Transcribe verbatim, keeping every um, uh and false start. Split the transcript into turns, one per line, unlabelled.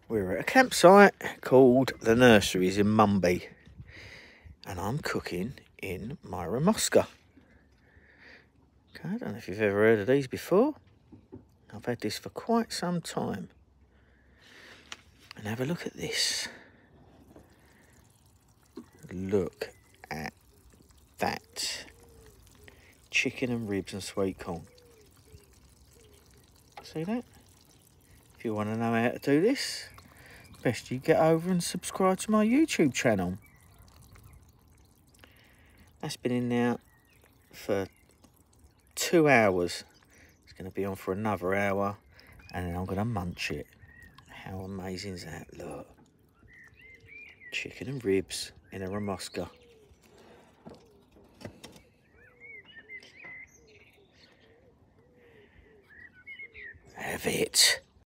We're at a campsite called the Nurseries in Mumby, and I'm cooking in my Remoska. Okay, I don't know if you've ever heard of these before. I've had this for quite some time. And have a look at this. Look at that. Chicken and ribs and sweet corn. See that? If you want to know how to do this, best you get over and subscribe to my YouTube channel. That's been in there for two hours. It's going to be on for another hour, and then I'm going to munch it. How amazing is that? Look. Chicken and ribs in a Remoska. Have it.